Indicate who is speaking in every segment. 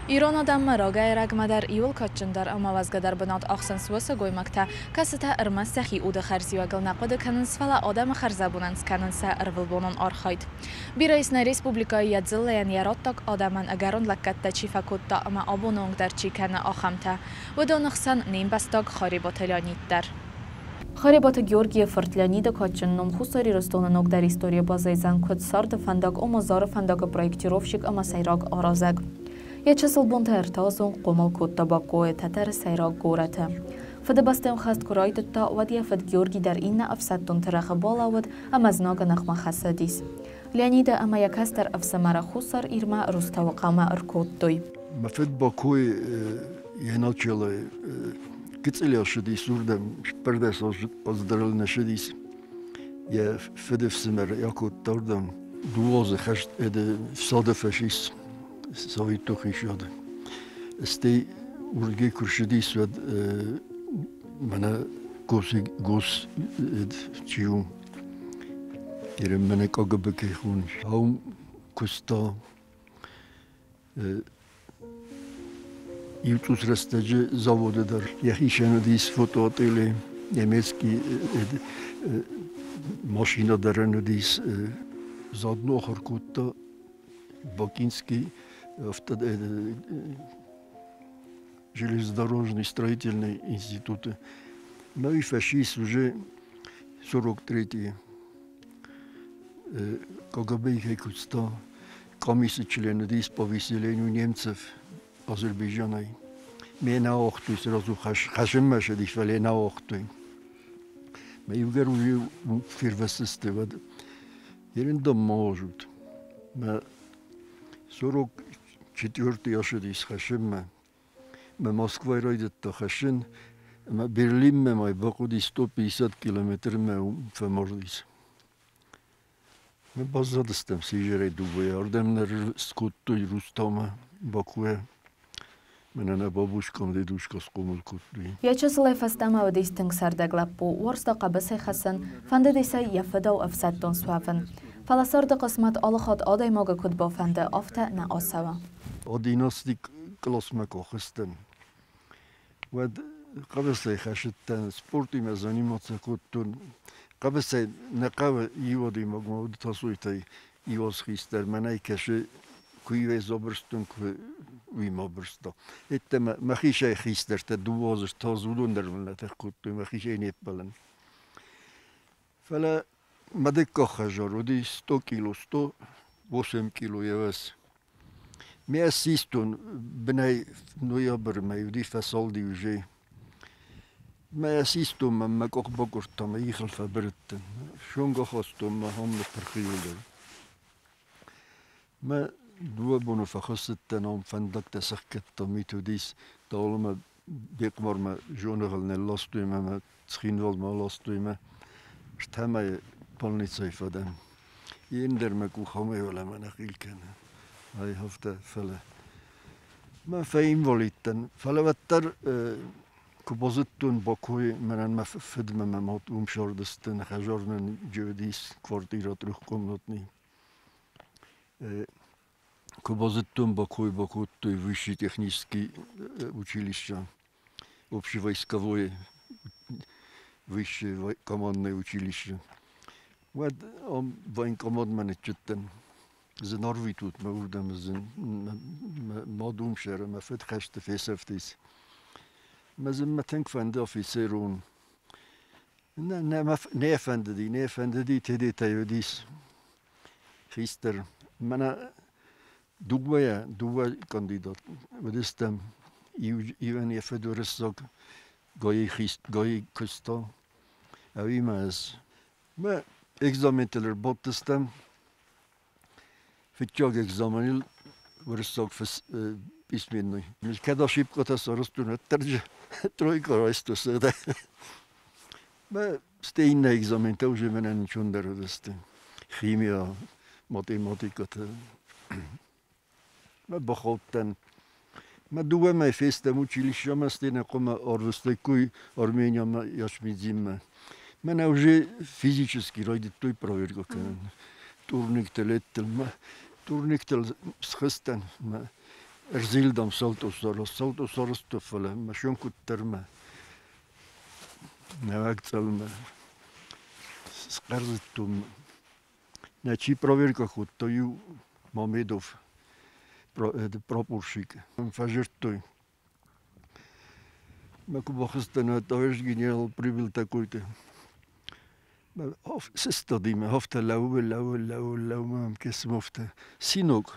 Speaker 1: İran adamları gayragmadar iul kaçındar ama vazgadar binat axsan suasa goymakta kasıta ırmas sahi uda xarzi ve gılnaqıdı kanınsfala adam xarzabunans kanınsa ırvılbonon arxaydı. Bir reisna respublikayı yadzıllayan yarattak adamın agarun lakkatta çifakutta ama abonongdar çikana axamta ve donıxsan neymbastak xaribotelyanittar. Xaribote Georgiye Fırtlanida kaçınnom xusar Ирыстоны nogdar история bazayzan kod Царды фæндаг ama Зары фæндаga проектировщик ama sayrag arazag. Ячасыл бонтар тазон қомал котта бақоя татар сайраг гората. Фада бастем хаст курайтта вадия фад Георги дар инна афсаттун тараха балавад амазнага нахма хасадис. Леонида ама якастар афсамара хусар ирма руставақама аркоттой.
Speaker 2: Мафед бақой еначала кицелия шдис урдам пердес оздарылна шдис. Я федев семер якот тардам дуозе хашт эде всада фашист. Savit toch is jade. Ste urge kurşidi suad mana gos çiu. Yerim mana kagabı kehun. Haum kusta YouTube rastacı zavodedar. Yahişen dis fotoateli Německý mašina dareno dis zadno harkutta Бакинский железнодорожный строительный институт. Ну и фашист уже 43-й. КГБ их куста комиссия члены дис по выселению немцев Азербайджана. Мне на охту сразу хашиммаше дих вале на охту. Мы югар уже фирвасисты вад. Ерен дом можут. 44 yaşındayız haşim me Moskva'ya raydıtta haşin ama Berlin me may bakudi 150 kilometre me famordis. Me bazadıstem sijere duvoya ordemler skuttu Rustama Bakuya. Menene babushkam dedushka skomul kutli.
Speaker 1: Ячасылай фастама одистинг сардаглаппу уорста қабысы хасын фандадиса яфадау афсаттон суавын. Falasarda qismat alixat adaymoga kod bafanda afta na asava.
Speaker 2: Adinastik klasmako xisten. Wad qabasay khashitten sporti mezanimatsa kotun. Qabasay naqav yodi magmod tasuytay yos khister manay kashi kuive zoberstun ku wimabersta. Ettem makhishay khister ta duwazr tazudun dermlet kotun makhishay nepalen. Fala Madekka hajarodi 100 kilo, 108 kilo jevas. Mi assistun benaj nojaber me judi fasaldi uže. Me assistun me kok bokurta me ihel fabritten. Shunga hastum me hamle perkhilder. Me duabunu fakhasitten om fændag te saketta mitudis talma bekmar me jonegel ne lastuime me tschinwal me lastuime. Shtama polnicaj faden. Jenderme kuchame ole mana kilken. Ai hafte felle. Ma fein volitten. Felle vettar kubozittun bakoi menen ma fedme me mat umshordesten hajarnen judis kvartira truhkomnotni. Kubozittun bakoi bakotтой высший технический училище. Общевойсковое высшее командное училище. Вот он военкомандманичтен ze narvitut me urdem zen madumshere me fetkhashte feseftis. Me zen me tenkfende officerun. Ne efendedi tedi tayodis. Gister mena duwa kandidat. Vedistem even je fedoressog goyi kusta. Avimaz. Me egzamenteler bottestem. Fitjag egzamenil vrstog pisminny. Kada szybko to sorostune terje trojka rajstose. Me ste inne egzamin to už mene ničonder deste. Chemia, matematika te. Me bachotten. Me duve me festem učilišća me stene koma arvestekuj Armenia me jašmidzime. Mene už fizički rajdi toj proverka kenen. Turniktel ettel, turniktel schisten, Erzildam saltosaurus tufele, ma šonkutterme, nevakcelme, skarzitum. Znači provjerka hod to ju Mamedov propuršik. Fažirtoj. Ma kubachstena to je genial pribil takojte. Ma sistadime, hofte lau, mam kesem hofte. Синок,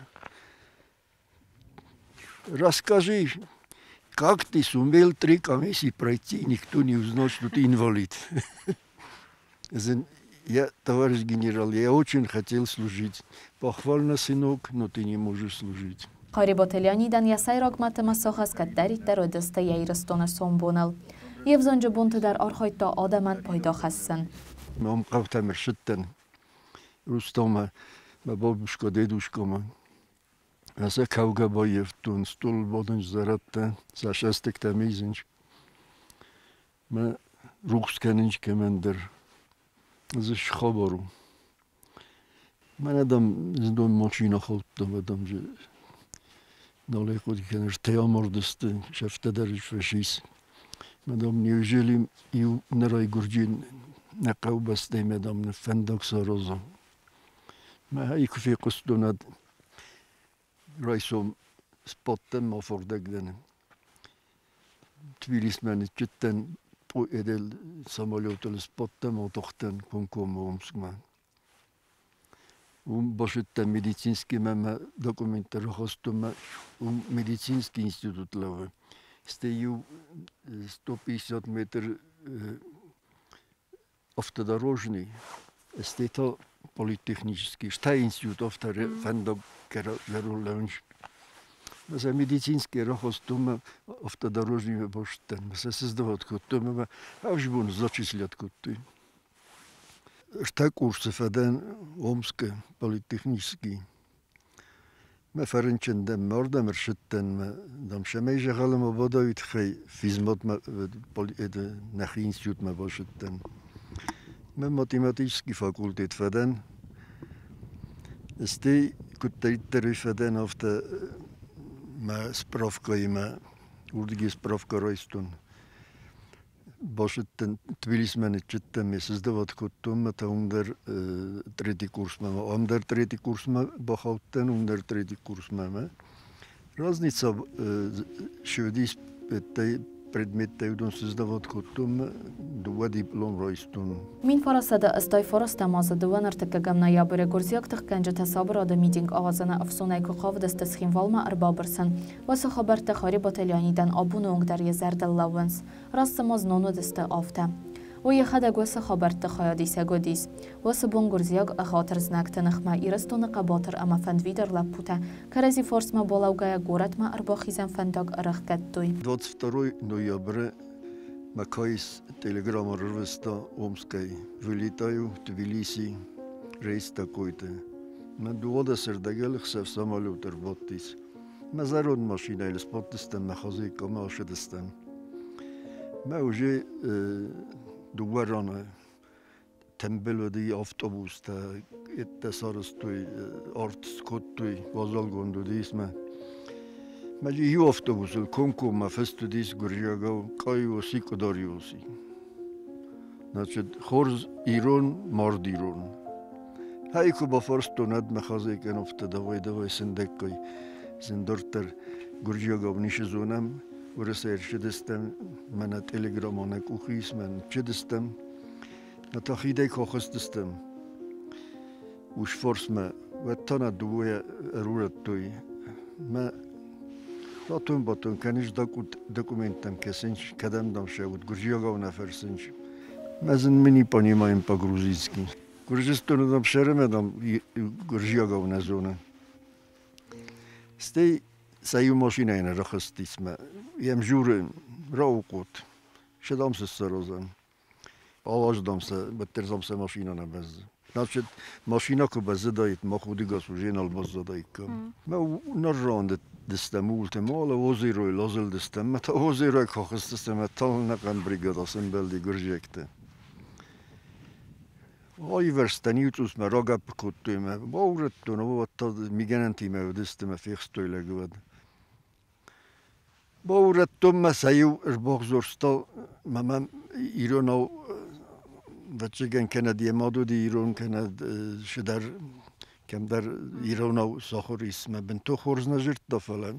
Speaker 2: расскажи, как ты сумел 3 комиссии пройти, никто не узнал, что ты инвалид. Я, товарищ генерал, я очень хотел служить. Похвально, сынок, но ты не можешь служить.
Speaker 1: Қори ботеляниден ясай рагмат масахас که درید در دسته ایرستون سومبونل. یفزانج بونت در آرخایت تا آدمان پیدا خستن.
Speaker 2: من قبطه مرشدتن. روستام ما بابوشکا دیدوشکا Asa kauga bojeftun, stul bodąć zaradta, zaszestek tamizęć. Ma ruchskanęć kemender, ze schoboru. Ma nadam z dom mocina chodto, badam, że daleko dikhener teamordesty, szefte derić feszis. Madam, неужели i neraj gurdzin na kaubastej, madam, na fændag saroza. Ma ik fiqostu nad Raisom spotten och fördägden. Tvilismen kitten på edel samolot eller spotten och tochten konkom omskma. Башитта медицинский мама документар хостума медицинский институт лава. Стою 150 метр автодорожный. Стето политехнический. Шта институт фændag кероллаунш. За медицинский рахостума автодорожный баштен. Се создават кутума, а вжбун зачислят куты. Шта курсы фаден Омске политехнический. ما فرنچن دم مردم مرشدن ما دم شمیج خالم آبادایت خی فیزمات ما نخی انستیتوت ما باشدن. ما ماتماتیکی فاکولتیت فدن. استی کتایت تری فدن افته ما سپرافکای ما اردگی سپرافکا رایستون. باشدن تبلیس من چتم میسازدوات کتوم ما تا اندر تریتی کورس ما اندر تریتی کورس ما باخوتن اندر تریتی کورس ما разница شودیس به предметte udon создават кутум два диплом райстун.
Speaker 1: Min farasada استای فرست مازد و نرتکگم نیابر گرزیاک تخکنج تصابر آد میدینگ آوازن افسونای که قاو دست سخینوالما اربابرسن و سخبر تخاری باتلیانیدن آبون اونگ در یزرد اللونس راست ماز نونو دست آفته. و یه خدا گوس خبر تخیادیسه گودیس و سبون گرزیاک اخاطر زنک تنخما ایرستون قباتر اما فندویدر لپوته که رزی فرس ما بالاوگای گورت ما ارباخیزن فنداگ ارخ کدوی.
Speaker 2: 22 ноября Макаис телеграмма рвеста Омской. Вылетаю в Тбилиси, рейс такой-то. Мы 20 дагелых в самолет работать. Мы зарод машина или спортистам на хозяйка машидистам. Мы уже два рано тембелоди автобус та это саростой арт скоттой вазалгондудис мы. Мали ю автобус конку ма фестудис гуржагав кайо сикодариоси. Значит, хорз Ирон, мард Ирон. Хайку ба форстонад махазекен офта давай сендеккай. Сендортер гуржагав нишизонам. Урасер шедестем, мана телеграммана кухис, мен чедестем. На тахидей хохостестем. Уж форс ма, ваттана дуя рураттой. Ма Батон, конечно, документам кесенч, кадам дам шевут, гуржиагав наферсенч. Мазен мы не понимаем по-грузински. Гуржистону дам шереме дам гуржиагав на зона. Стей саю машина на рахастисма. Ям журы раукот. Шедам се сарозан. Алаждам се, беттерзам се машина на без. Значит, машина ко без задает, махудига суженал без задайка. Ма нарранде دستم مال وزیر روی لازل دستم مت وزیر روی کاخست دستم مت تال نکن بریگادا سنبلدی گرجکته. آی ورستانیوتوس مراقب کتوی ما باورت تو نبود تا میگن تیم و دستم فیخستوی لگود. باورتم مسایو بغزورستا ممن ایرانو بچگان کند یه مادودی ایران کند شدر کم در ایرانو ساخوریس ما بنتو خورز نجرت دفلن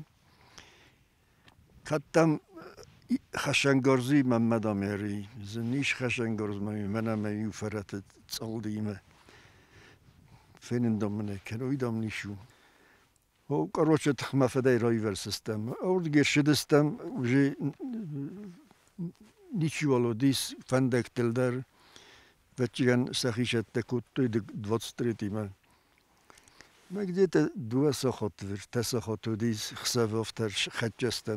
Speaker 2: کتم خشنگارزی من مدامیری زنیش خشنگارز منم یو فرات تصالدیمه فینندم منه کنویدم نیشو و کاروچه تخمه فدای رای ورسستم اول گرشدستم وجه نیچی ولو دیس فەندێک تلدر بچگان سخیشت تکوت توی 23 من مگدیت دو ساخت ور تساخت دیس خساف افتر خجستم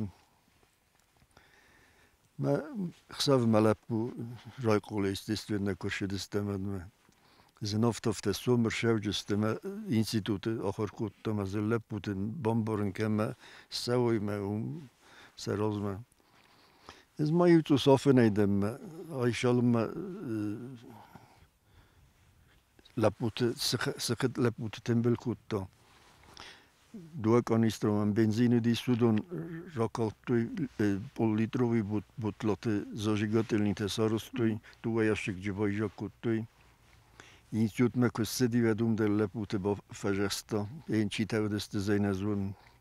Speaker 2: ما خساف ملپو رای قولیست است و نکرشدستم ادم زنافت افت سومر شوجستم اینستیتوت آخر کودم از لپوتن بامبرن کم سوی ما سراز ما از ما یو تو صافه نیدم آیشالم لپوت سخت لپوت تنبل کودتا دو کانیستر من بنزین دی سودون راکالت توی پول لیتروی بوتلات زاجیگاتلنی تسارست توی دو یاشک جوای جاکوت توی اینستیتوت مکسدی و دوم در لپوت با فجستا این چی تودست زین ازون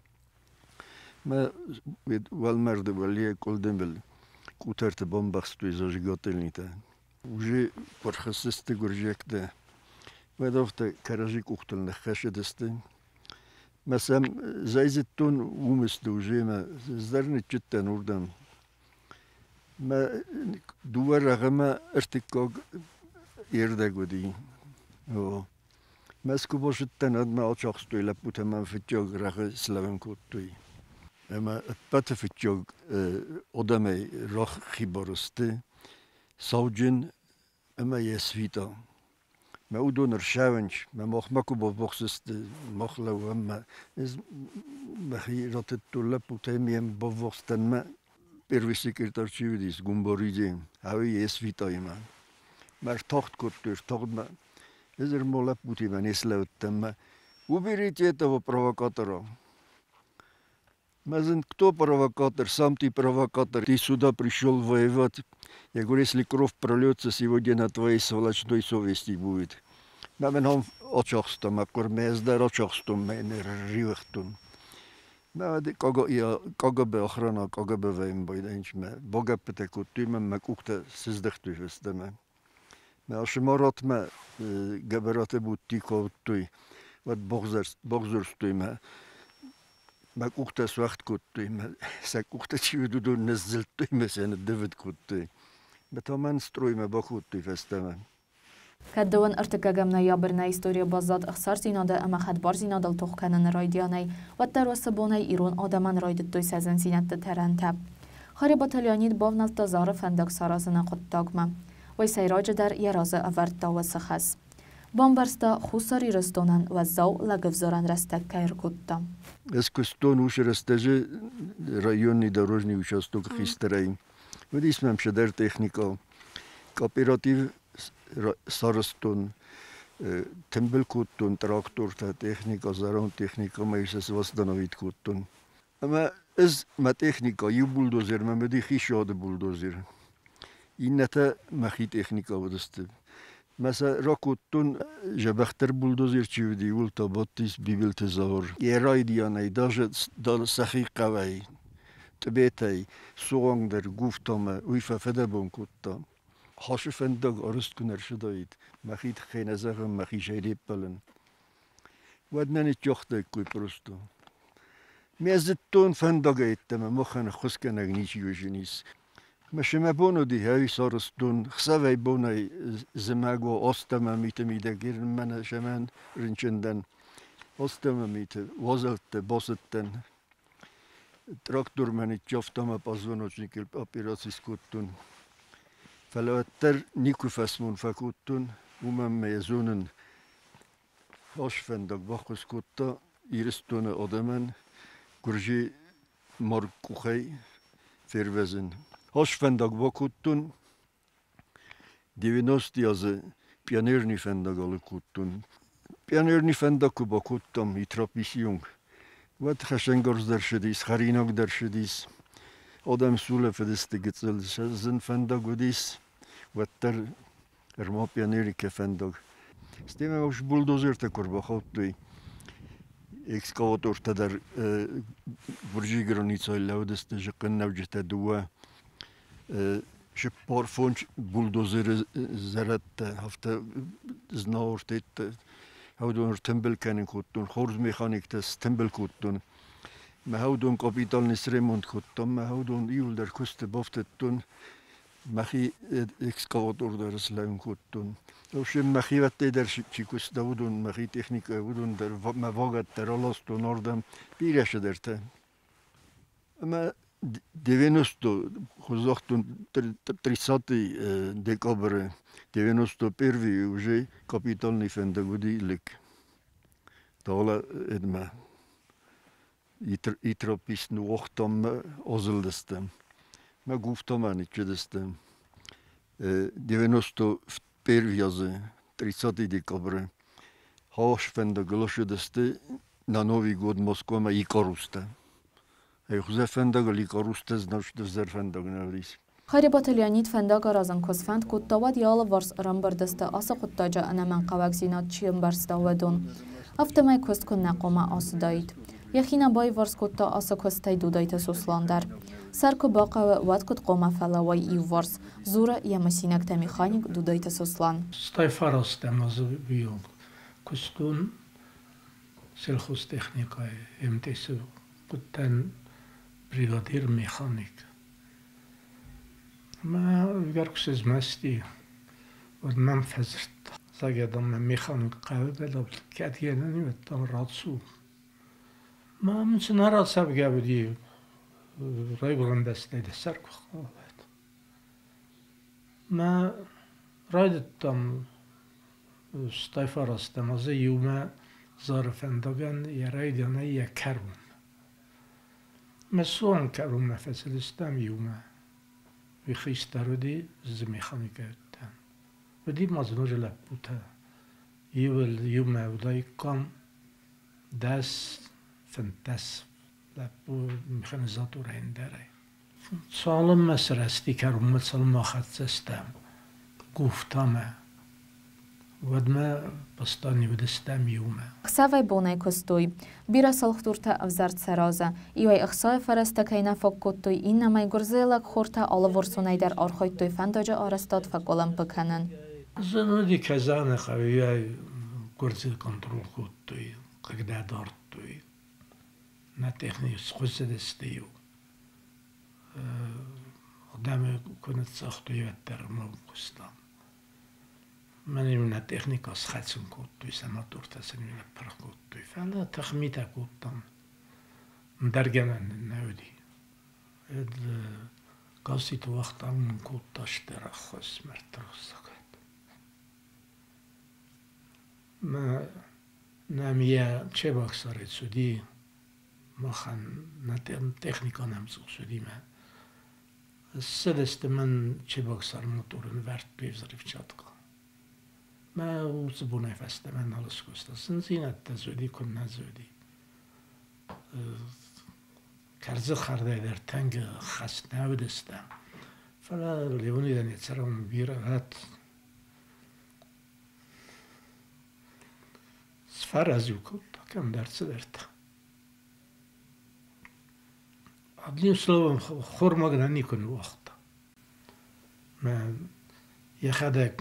Speaker 2: ما والمرد ولیه کلدم بل کوترت بامبخست توی زاجیگاتلنی تا وجه پرخصست گرجک ده و دافته کراجی کوختل نخشه دسته مثلا زایزتون ومست وجه ما زرنت جدا وردم ما دوار رقم ارتکاق yerде gudi. O. Mesku boşitten adma açaxstuyla bu tamam fitjog rağı slaven kuttuy. Ama atpate fitjog odame rah khibarusti. Savcın ama yesvita. Ma udonur şavenç, ma mahmaku bovoxsti, mahla ama iz mahi ratettulla bu temiyem bovoxsten ma первый секретарь чивдис гумбориди, ави yesvita ima. Maar tocht kultuur, tocht maar. Is molle puti van Islautem, maar hoe bereid je het over provocator? Maar zijn кто провокатор, сам ты провокатор, ты сюда пришел воевать. Я говорю, если кровь прольется сегодня на твоей сволочной совести будет. Maar men ham очахстом, maar кормездар очахстом, men живехтом. Maar de KGB охрана, KGB военбойденч, maar Boga petekutime, maar kukte sizdechtuivesteme. ما شمارات ما جبرات بودی کوتوی و بغزرستوی ما کوخته سوخت کوتوی ما سکوخته چی بدو نزلتوی مثلا دوید کوتوی بتمن ستروی ما با کوتوی فستم
Speaker 1: كدوان ارتكاجمنا يابرنا история بازات اخسار زيناده اما خدبار زيناده التوخكنن رايدياني والتر وسبوني ايرون آدمان رايد توي سازن زينت ترنتب خاري بطليانيد بافنالت زار فەنдаг سارازنا قطاقما وی سیراج در یراز آورد داوس خس. بامبرستا خوسر ایرستونن و زاو لگفزارن رستک کیر کودتا.
Speaker 2: اسکستون وش رستجه رایونی دروژنی وشاستوک خیسترایم. و دیسمم شدر تکنیکا. کاپیراتیو سارستون تنبل کودتون تراکتور تا تکنیکا زاران تکنیکا میشه واسدانوید کودتون. اما از ما تکنیکا یو بولدوزر ممدی خیشاد بولدوزر. این نتا مخی تکنیکا بودسته. مثلا راکوتون جبختر بولدوزر چی بودی ولتا باتیس بیبل تزار. یه رای دیانه داشت دال سخی قوی تبیتای سوانگ در گفتم ویفا فده بون کتا. هاش فەنdag آرست کنر شداید. مخی خیلی زخم مخی شیری پلن. ود منی جخته کوی پرستو. میزتون فەنdag ایتم مخن خسکنگ نیچی وجنیس. مشما بونو دی هایی سارستون خسوی بونای زمگو آستم میته میده گیرن من شمن رنچندن آستم میته وازلت باستن تراکتور منی جفتم پازونو چنکل اپیراسیس کتون فلاتر نیکو فسمون فکوتون ومن میزونن هاش فەndag باخوز کتا ایرستون آدمن گرجی مرکوخی فروزن هاش فەndag bakutun 90 yazı pionerni fەndag alukutun. Pionerni fəndag bakuttam itrapisyon. Vat xaşengorz derşedis, xarinog derşedis. آدم سوله فدسته گذل زن فەنdag ودیس وتر ارما پیانیری که فەنdag استیم اوش بولدوزر تکر بخواد توی اکسکاواتور تدر برجی گرانیتای لودسته جقن نوجته دوه ش پارفونچ بولدوزر زرت هفته زناورتیت هودون تمبل کنن کودتون خورز میخانیک تست تمبل کودتون ما هودون کاپیتال نسرموند کودتون ما هودون ایول در کست بافتتون مخی اکسکاواتور در اسلام کودتون اوش مخی وقتی در چی کست هودون مخی تکنیک هودون در مواقع در آلاستون آردم بیرش درته اما 90 خوزاختون 30 دекабря 91 уже капитальный фәндаг удилик. Дала эдме итрописну охтам озылдыстым. Ма гуфтамани чедыстым. 91 язы 30 декабря хаш фәндаг лошадысты на Новый год Москва ма икарусты. Ехузе фәндаг ликарусты значит зер фәндаг наврис.
Speaker 1: خریبات لیانید فندق رازن کسفند کود دواد یال ورس رامبردسته آسا کود تاجا انا من قواک زینات چیم برسته ودون افتمای کست کن نقوم آس داید یخینا بای ورس کود تا آسا کستای دودایت سوسلاندر سرکو باقا واد کود قوم فلاوای ای ورس زورا یمسینک تمیخانیک دودایت سوسلان
Speaker 3: ستای فراسته مازو بیو کستون سلخوز تکنیکای امتیسو کودتن بریگادیر میخانیک ما ويركس ماستي ودمام فزرت زاجدم ميخانيك قابل كاتياني وتمراتسو ما من سنرا سابقا بدي رايبرن دستي دسرك ما رايدتم ستايفرستم زي يوم زار فندقان يرايدنا يا كربون مسون كربون فسلستم يوم وخيستارودي زميخانيكا تان ودي مازنوج لابوتا يوم ولاي كام داس فنتاس لابو ميخانيزاتور هنداري سالم مسرستي كرم سالم خاتسستم گفتم ودما بستاني ودستم يوم
Speaker 1: خساوي بوناي كستوي بيرا سالختورتا افزارت سرازا ايوي اخساي فرستكينا فوكوتوي انما يغرزيلك خورتا алаворсунай дар архойтоy фандаджа арастад факолам баканан
Speaker 3: زنودي كزانة خوياي гурзил контрол коттоy когда дартоy на техник схусдестею قدام كنت ساختوي وترمو قستان من من تكنيكا سخاتسن كوتوي سما تورتاسن من بركوتوي فلا تخميتا كوتام مدرجنا نودي اد قصيت وقت من كوتاش ترخص مرترسكت ما ناميا تشبك صارت سودي ما خان نتم تكنيكا نمسو سودي ما السدست من تشبك صار موتور نفرت بيفزرف شاتقا ما وصبونا فاستا من نالس كوستا سنزينة تزودي كنا زودي كارزة خارده در تنگ خاص نودستا فلا ليوني دان يتسرم بيرا هات سفر ازيو كوتا كم درس درتا عدلين سلوهم خور مغناني كن وقتا ما يخدك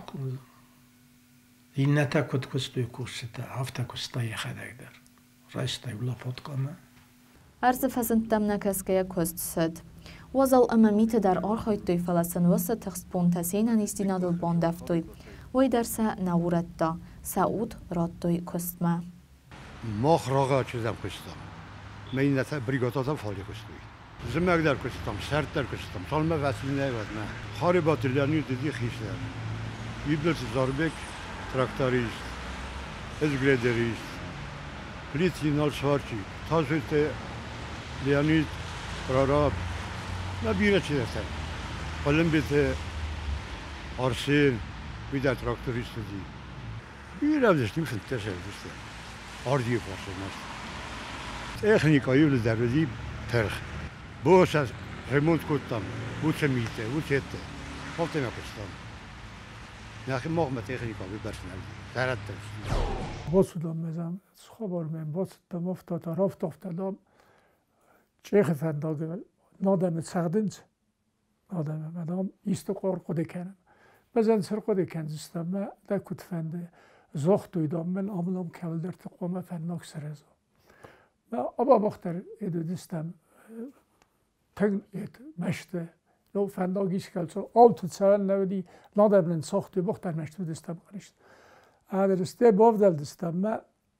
Speaker 3: این نتاکت کستوی کشته هفته کستای خدای در رایستای ولا پاتکامه
Speaker 1: عرض فزنتم نکسکه کست سد وزال امامیت در آرخایتوی فلسن وسط تخصبون تسین نیستینادل باندفتوی وی درسه نورت دا سعود رادتوی کستمه
Speaker 4: ماخ راغا چیزم کستم من این نتا بریگاتاتم فالی کستوی زمک در کستم سرد در کستم سالمه وصلی نیودمه خاری باتریانی دیدی خیشتر یبلت زاربک traktorist, ezgrederist, Litinal Svarčík, Tazvite, Leonid, Prarab, na bíra csináltam. Palembite, Arsén, minden traktorist di. Bíra, de nem fent teszel, de Ardi passzol most. Technika jövő dervedi, terh. Bósz az ремонт куттам, уце мите, уцете. Ховтема кустам. Нахи могме техника виберснем. Зараттем.
Speaker 5: باسودم مزم خبر من باسودم افتاد رفت افتادم چه فەنdag نادم سردنج نادم مدام ایستقار قده کنم بزن سر قده کنزستم ما دا کت فنده زخت دویدم من عملم کول در تقوم فەndag سرزم ما ابا بختر ایدو دستم تن ایت مشته لو فەndag ایش کل سر آلت سوال نودی نادم من ساخت بختر مشته دستم کنشت آدرسته بافدل دستم ما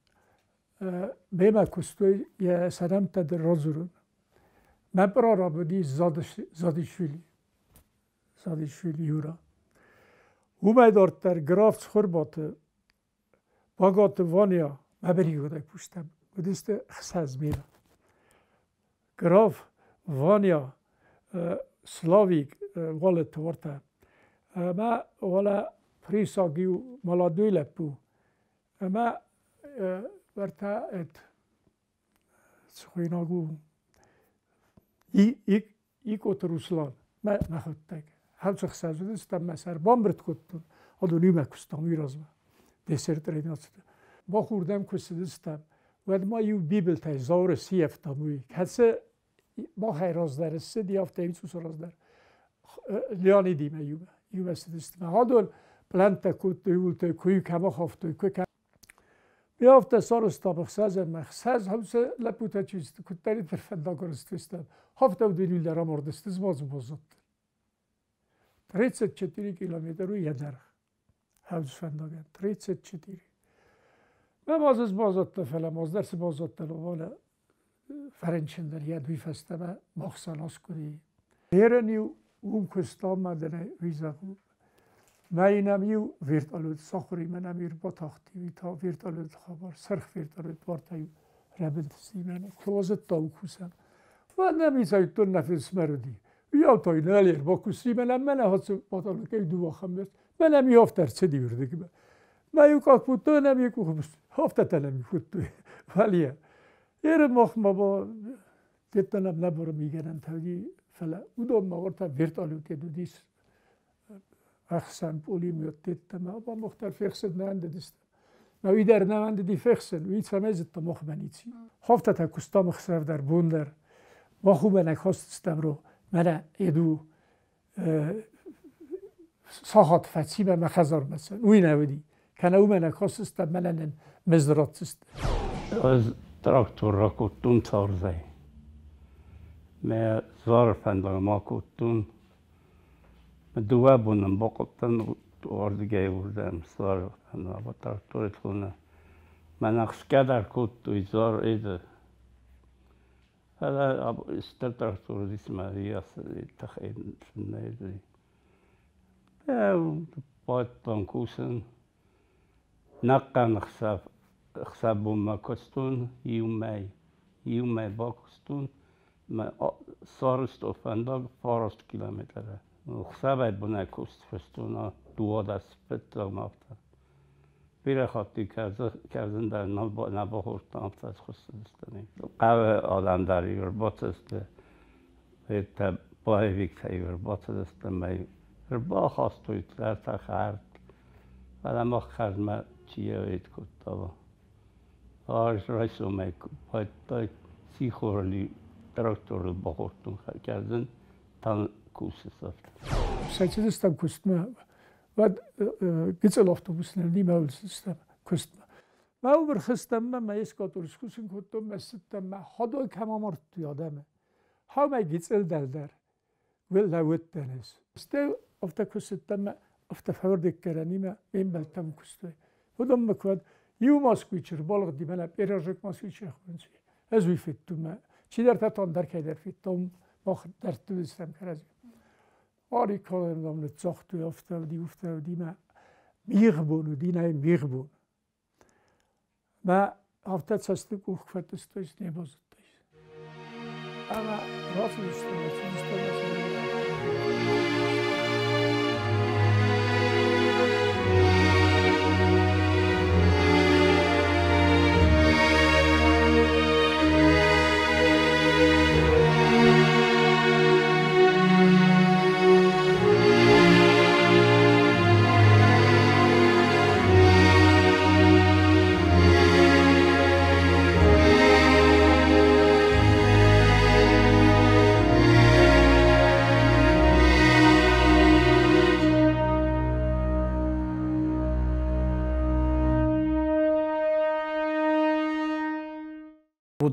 Speaker 5: بیمه کستوی یه سرم تدر رازورون من برا را بودی زادیشویلی یورا اومه دارد در گرافت خور باگات وانیا مبری گوده پوشتم بودیست خساز میرا گراف وانیا سلاویک والت ورته ما والا پریساگیو مالا دوی لپو ما ورته ات سخویناگو ای کوت روسلان ما نخوتک هم چه خسازه دستم مسر بامبرد کتون آدو نیمه کستم ایرازم دسرت ریناست با خوردم کست دستم و ما یو بیبل تای زور سیفت موی کسی ما خیراز در سه دیافته ایچ راز در لیانی دیمه یو بس دستم آدو پلنت کت دیولت کوی کما خافت کوی کم بیافته سارستا بخسازم مخساز همسه لپوتا چیست کتری در فەndag استستم hafta dönülleri mordestız bozuttı. 34 kilometre yeder. Havuz fəndagen 34. Ben bozuttı falan dersi bozuttı valla Ferençinder ya duy festeme baksan askuri. Hereniu kustammadene vizaku. Meinem ju virtualut sakhri menem ir batahti vita virtualut khabar sarf virtualut vartay rabent simen klozet tavkusam. و نمی‌سایتون نفس مردی یا توی نالیر با کسی من هات باتال که دو خمس من میافتر چه دیورده که ما یو کاک پوتو نمی‌کو خمس هفته تنمی پوتو ولیه یه مخ ما با دیتنم نبر میگن تاگی فلا اودم ما ورتا ویرتالو که دو دیس اخسان پولی میاد دیتم با مختار فخسد نند دیست ما ویدر نند دی فخسن ویت سمزت تا مخ بنیچی هفته تا کستام خسر در بوندر با خوبه نکاستم رو من ایدو ساخت فتی به مخزار مثلا اوی نودی کنه او من نکاستم من مزرات است
Speaker 6: از تراکتور را کتون تارزه من زار فەndag ما کتون من دوه بونم با کتن تو آردگه بردم زار فەndag با تراکتورت کنه من اخشکه در کت توی زار ایده هذا استراتور اسمه رياضة تخيل النادي بعد بانكوسن نقا خساب ما كستون يومي باكستون ما صارست فەndag 4 kilometer خساب بنا كست فستونا دو دست بتر مافتا بیره خاطی کردن در نباخورد نامتاز خسته دستنی قوه آدم در یوربات است تا بای ویکت یوربات است می ربا خواست توی در تخرد و ما خرمه چیه وید کد دابا آرش رایسو می باید دای سی خورالی تراکتور باخوردون کردن تا کوسی سفت
Speaker 5: سچه دستم کستمه و گیتسل اتوبوسن نیمه سیستم کستم. ما اوبر خستم من اسکاتورس کوسن کتم مستم من هادو کمامرت یادمه. ها من گیتسل در ول نوت دنیس. است افت کستم من افت فرد کرانی من این بلتم کسته. خودم مکود یو ماسکویچر بالغ دی من ایراجک ماسکویچر خونسی. از وی فیتم من چی در تان در کی در فیتم ما در تو استم کرازی. آری کارم دام نتزاخت و افتادی ما میغبون و دینای میغبون ما هفته سست کوخ فتستویش نبازدش اما رافت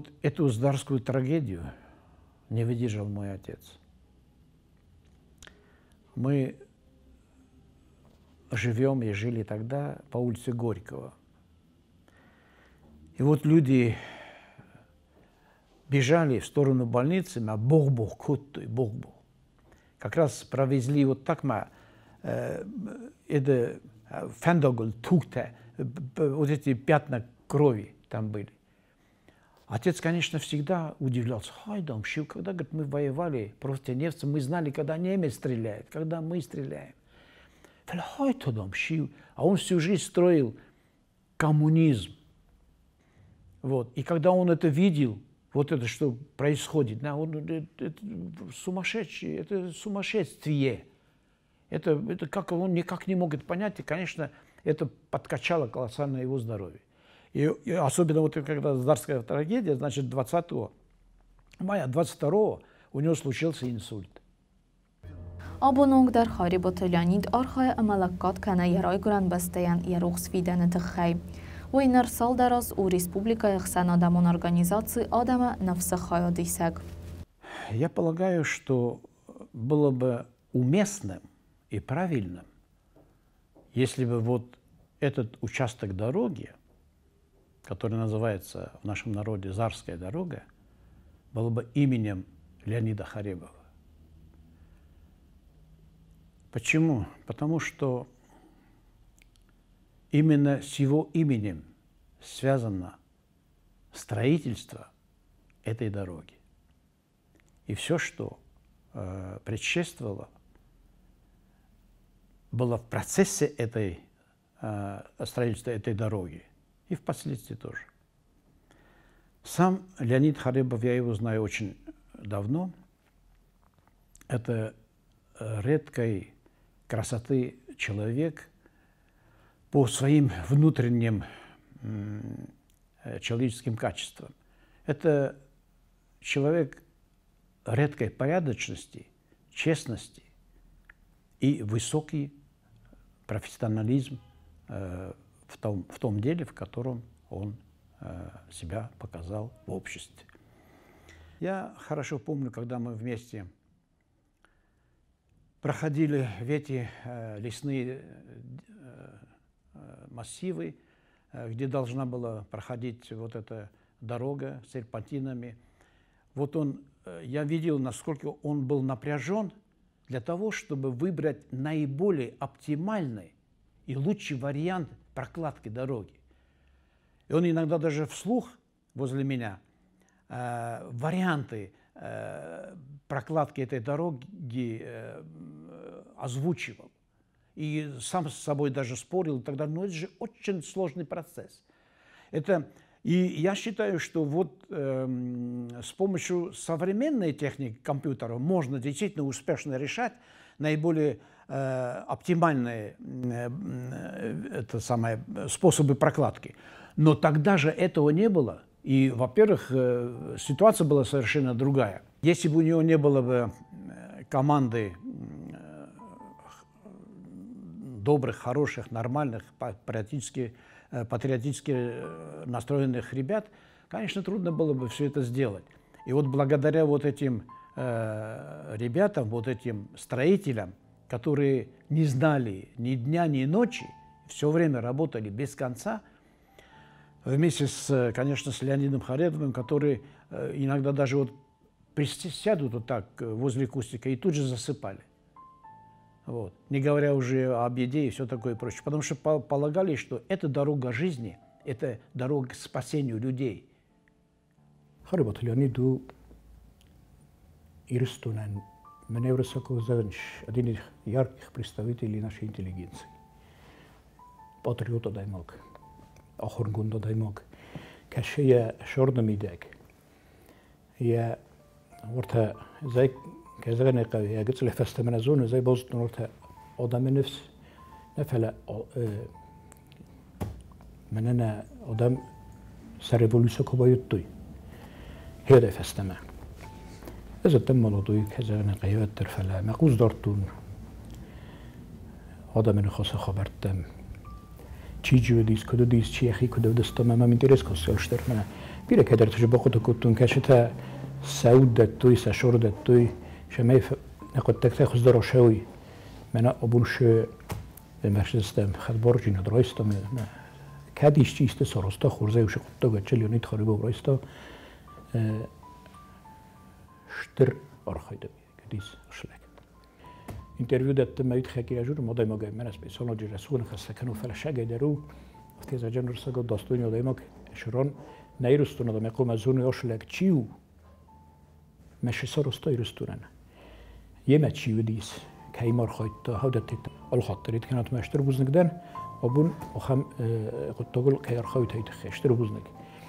Speaker 7: вот эту зарскую трагедию не выдержал мой отец. Мы живем и жили тогда по улице Горького. И вот люди бежали в сторону больницы, а бог-бог, куттой, бог-бог. Как раз провезли вот так, это фæндаг, тукта, вот эти пятна крови там были. Отец, конечно, всегда удивлялся. Хайдам, шив, когда, говорит, мы воевали против немцев, мы знали, когда немец стреляет, когда мы стреляем. А он всю жизнь строил коммунизм. Вот. И когда он это видел, вот это, что происходит, это сумасшедшее, это сумасшествие. Это как он никак не может понять, и, конечно, это подкачало колоссально его здоровье. И особенно вот когда зарская трагедия, значит, 20 мая 22-го у него случился инсульт.
Speaker 1: Abonong در خاری بطلانید آرخای املاکات کنه یرای گران بستیان یروخ سویدن تخی. و این ارسال دراز او республика اخسان آدمان организации آدم نفس خواهد دیسگ.
Speaker 7: Я полагаю, что было бы уместным и правильным, если бы вот этот участок дороги, который называется в нашем народе Зарская дорога, был бы именем Леонида Харибова. Почему? Потому что именно с его именем связано строительство этой дороги. И все, что предшествовало, было в процессе строительства этой дороги. И впоследствии тоже. Сам Леонид Харибов, я его знаю очень давно. Это редкой красоты человек по своим внутренним человеческим качествам. Это человек редкой порядочности, честности и высокий профессионализм в том деле, в котором он себя показал в обществе. Я хорошо помню, когда мы вместе проходили в эти лесные массивы, где должна была проходить вот эта дорога с серпантинами. Вот я видел, насколько он был напряжен для того, чтобы выбрать наиболее оптимальный и лучший вариант прокладки дороги. И он иногда даже вслух возле меня варианты прокладки этой дороги озвучивал. И сам с собой даже спорил тогда, но это же очень сложный процесс. И я считаю, что вот с помощью современной техники компьютера можно действительно успешно решать наиболее оптимальные способы прокладки. Но тогда же этого не было. И, во-первых, ситуация была совершенно другая. Если бы у него не было бы команды добрых, хороших, нормальных, патриотически настроенных ребят, конечно, трудно было бы все это сделать. И вот благодаря вот этим ребятам, вот этим строителям, которые не знали ни дня, ни ночи, все время работали без конца, вместе конечно, с Леонидом Харибовым, которые иногда даже вот присядут вот так возле кустика и тут же засыпали. Вот. Не говоря уже об еде и все такое прочее. Потому что полагали, что это дорога жизни, это дорога к спасению людей.
Speaker 8: Харибов Леониду Ирыстоны, меня один из ярких представителей нашей интеллигенции. Патриота даймок, охоргунда даймок, кашея шорда мидек. Я ورته زي كذا نقاوي يا قلت له فاستمنزون زي بوزت ورته آدم نفس نفلا من أنا آدم سر بوليس كوبايت توي هذا فاستمع إذا تم لطوي كذا نقاوي ترفلا مقوز دارتون آدم من خاص خبرتم چی جودیس کدو دیس چی اخی کدو دستم من اینترس کسیالشتر من بیره که در تجربه خود کتون کشته سعود دتوی سشور دتوی شمای نقد تک خود دراشوی من ابونش به مرشدستم خدبار جینا درایستم کدیش چیست سراستا خورزه وش خود تو گچلی نیت خالی برایستا شتر آرخایده کدیس شلک اینترویو دادم میت خکی راجور مادای ما گیم من از بیسان جی رسول خسته کنو فلشه گیدرو وقتی از جن رسا گفت داستانی آدای ما شران نیرستون آدم قوم از اون یاشلک چیو مش سراستا یرستونن یه مچیو دیس کی مار خواهید تا هودت ال خاطرید کنات مشتر بوزنگدن ابون خم قطعال کیار خواهید هیت خشتر بوزنگ